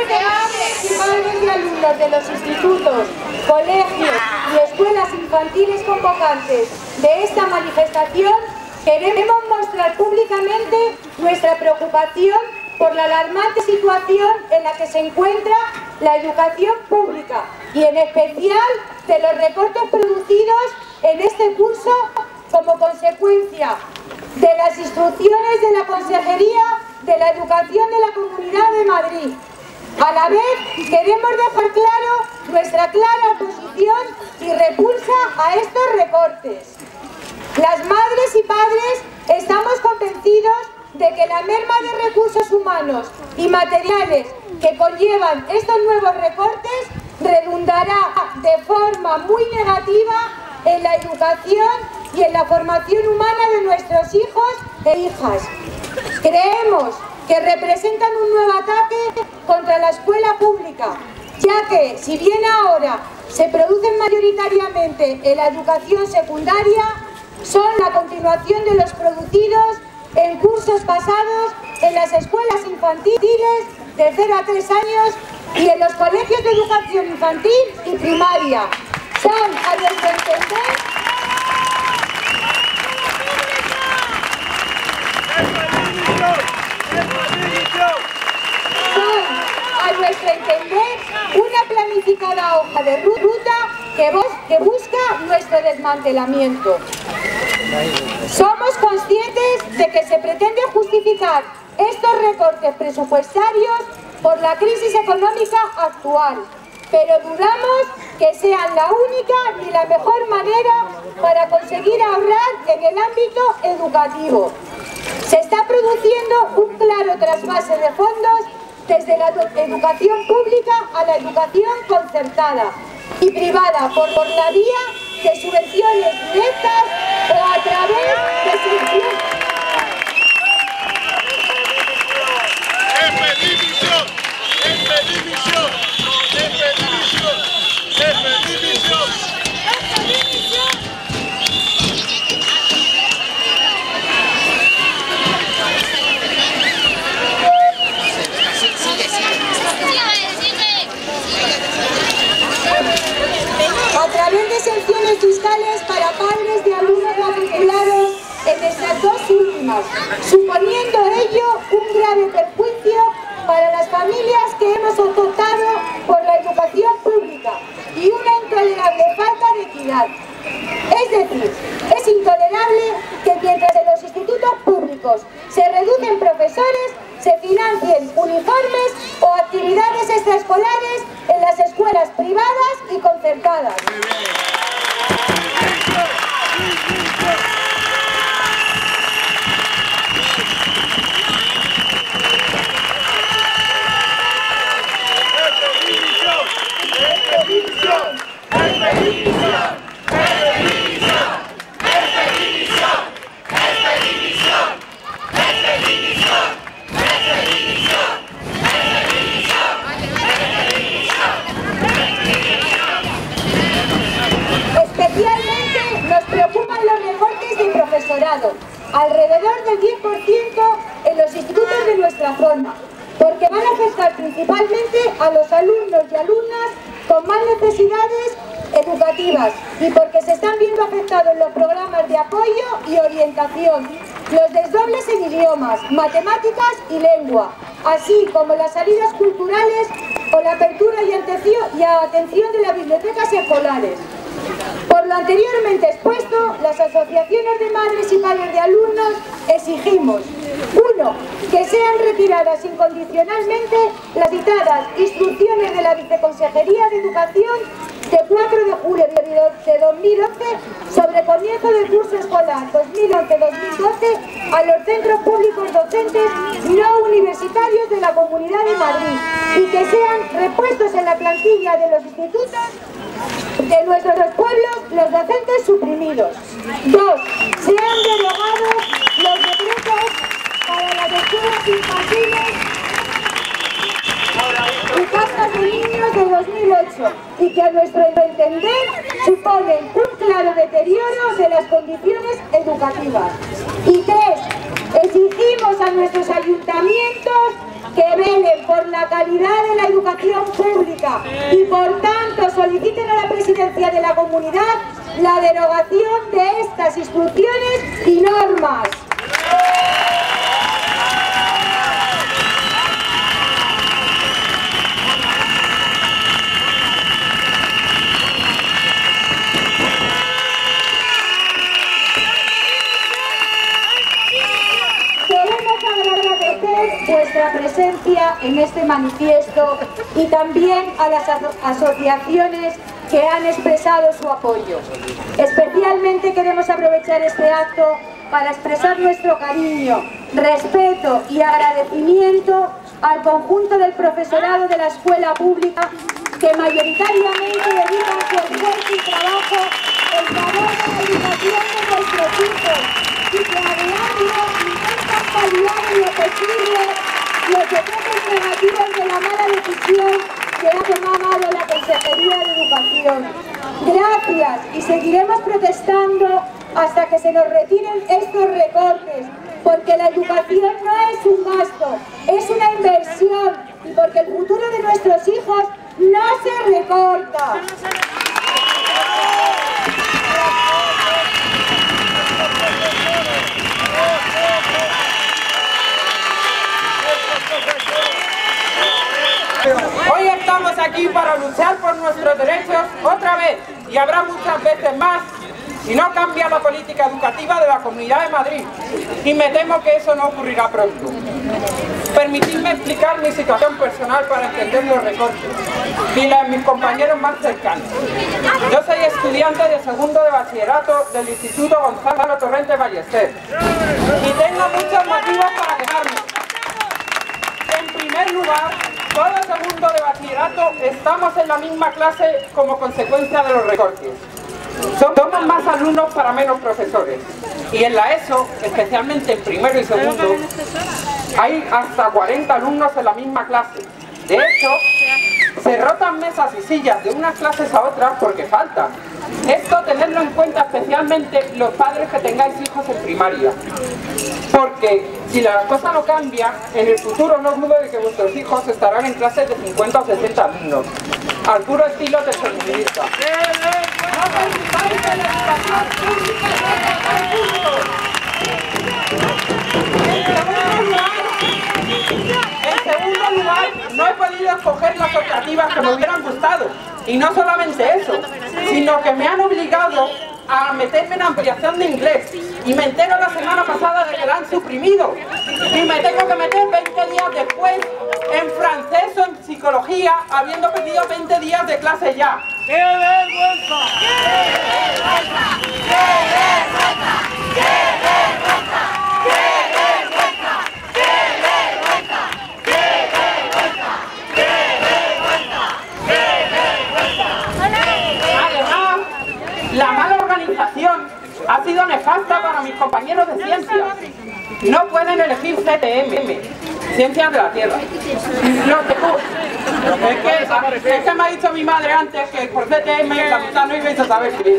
nombre de madres y padres y alumnos de los institutos, colegios y escuelas infantiles convocantes de esta manifestación, queremos mostrar públicamente nuestra preocupación por la alarmante situación en la que se encuentra la educación pública y en especial de los recortes producidos en este curso como consecuencia de las instrucciones de la Consejería de la Educación de la Comunidad de Madrid. A la vez, queremos dejar claro nuestra clara oposición y repulsa a estos recortes. Las madres y padres estamos convencidos de que la merma de recursos humanos y materiales que conllevan estos nuevos recortes redundará de forma muy negativa en la educación y en la formación humana de nuestros hijos e hijas. Creemos que representan un nuevo ataque contra la escuela pública, ya que, si bien ahora se producen mayoritariamente en la educación secundaria, son la continuación de los producidos en cursos pasados en las escuelas infantiles de 0 a 3 años y en los colegios de educación infantil y primaria. Son, a nuestro entender, una planificada hoja de ruta que busca nuestro desmantelamiento. Somos conscientes de que se pretende justificar estos recortes presupuestarios por la crisis económica actual, pero dudamos que sean la única ni la mejor manera para conseguir ahorrar en el ámbito educativo. Se está produciendo un claro trasvase de fondos desde la educación pública a la educación concertada y privada por la vía de subvenciones directas o a través de subvenciones. A través de sanciones fiscales para padres de alumnos matriculados en estas dos últimas, suponiendo ello un grave perjuicio para las familias que hemos optado por la educación pública y una intolerable falta de equidad. Es decir, es intolerable que mientras en los institutos públicos se reducen profesores, se financien uniformes o actividades extraescolares en las escuelas privadas y concertadas. Especialmente nos preocupan los recortes de profesorado, alrededor del 10% en los institutos de nuestra zona, porque van a afectar principalmente a los alumnos y alumnas con más necesidades educativas y porque se están viendo afectados los programas de apoyo y orientación, los desdobles en idiomas, matemáticas y lengua, así como las salidas culturales o la apertura y atención de las bibliotecas escolares. Por lo anteriormente expuesto, las asociaciones de madres y padres de alumnos exigimos: 1. Que sean retiradas incondicionalmente las citadas instrucciones de la Viceconsejería de Educación de 4 de julio de 2011 sobre comienzo del curso escolar 2011-2012 a los centros públicos docentes no universitarios de la Comunidad de Madrid y que sean repuestos en la plantilla de los institutos de nuestros pueblos los docentes suprimidos. 2. Sean derogados los decretos para las escuelas infantiles y casas de niños de 2008 y que a nuestro entender suponen un claro deterioro de las condiciones educativas. Y 3. Exigimos a nuestros ayuntamientos que velen por la calidad de la educación educación pública y por tanto soliciten a la Presidencia de la Comunidad la derogación de estas instrucciones y normas. Vuestra presencia en este manifiesto y también a las asociaciones que han expresado su apoyo. Especialmente queremos aprovechar este acto para expresar nuestro cariño, respeto y agradecimiento al conjunto del profesorado de la escuela pública que mayoritariamente dedican su esfuerzo y trabajo en favor de la educación de nuestros hijos y que a diario intentan paliar en lo posible los efectos negativos de la mala decisión que ha tomado la Consejería de Educación. Gracias, y seguiremos protestando hasta que se nos retiren estos recortes, porque la educación no es un gasto, es una inversión, y porque el futuro de nuestros hijos no se recorta. Hoy estamos aquí para luchar por nuestros derechos otra vez, y habrá muchas veces más si no cambia la política educativa de la Comunidad de Madrid, y me temo que eso no ocurrirá pronto. Permitidme explicar mi situación personal para entender los recortes y la de mis compañeros más cercanos. Yo soy estudiante de segundo de bachillerato del Instituto Gonzalo Torrente Ballester y tengo muchos motivos para quejarme. En primer lugar, todo segundo de bachillerato estamos en la misma clase como consecuencia de los recortes. Somos más alumnos para menos profesores. Y en la ESO, especialmente en primero y segundo, hay hasta 40 alumnos en la misma clase. De hecho, se rotan mesas y sillas de unas clases a otras porque faltan. Esto tenedlo en cuenta especialmente los padres que tengáis hijos en primaria. Porque si la cosa no cambia, en el futuro no dudo de que vuestros hijos estarán en clases de 50 o 60 alumnos, al puro estilo tercermundista. No permitáis que la educación pública sea el punto. En segundo lugar, no he podido escoger las optativas que me hubieran gustado. Y no solamente eso, sino que me han obligado a meterme en ampliación de inglés. Y me entero la semana pasada de que la han suprimido. Y me tengo que meter 20 días después en francés o en psicología, habiendo pedido 20 días de clase ya. ¡Qué vergüenza! ¡Qué vergüenza! ¡Qué vergüenza! ¡Qué vergüenza! ¡Qué vergüenza! ¡Qué vergüenza! ¡Qué vergüenza! ¡Qué vergüenza! Además, la mala organización ha sido nefasta para mis compañeros de ciencias. No pueden elegir CTM, Ciencias de la Tierra. No, es que me ha dicho mi madre antes que por CTM la mitad no ibais a saber escribir.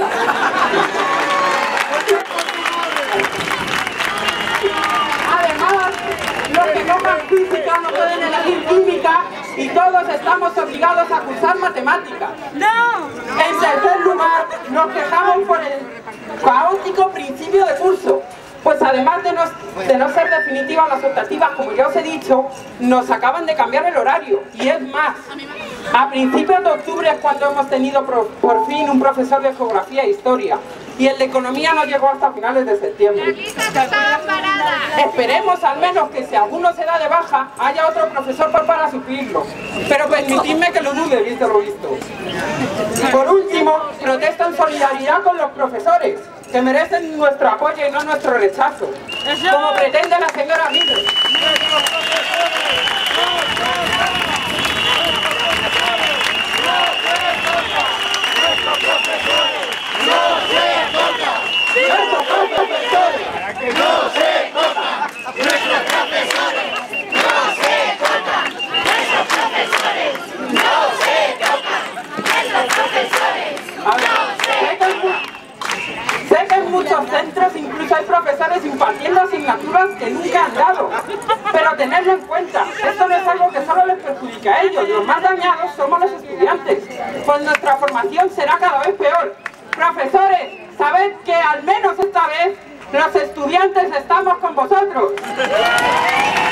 Además, los que cojan física no pueden elegir química y todos estamos obligados a cursar matemáticas. ¡No! En tercer lugar, nos quejamos por el caótico principio de curso. Pues además de no ser definitivas las optativas, como ya os he dicho, nos acaban de cambiar el horario. Y es más, a principios de octubre es cuando hemos tenido por fin un profesor de geografía e historia. Y el de economía no llegó hasta finales de septiembre. Esperemos al menos que si alguno se da de baja, haya otro profesor para suplirlo. Pero permitidme que lo dude, visto lo visto. Por último, protesto en solidaridad con los profesores, que merecen nuestro apoyo y no nuestro rechazo, como pretende la señora Miller. Sé que en muchos centros incluso hay profesores impartiendo asignaturas que nunca han dado. porque a ellos los más dañados somos los estudiantes, pues nuestra formación será cada vez peor. Profesores, sabed que al menos esta vez los estudiantes estamos con vosotros.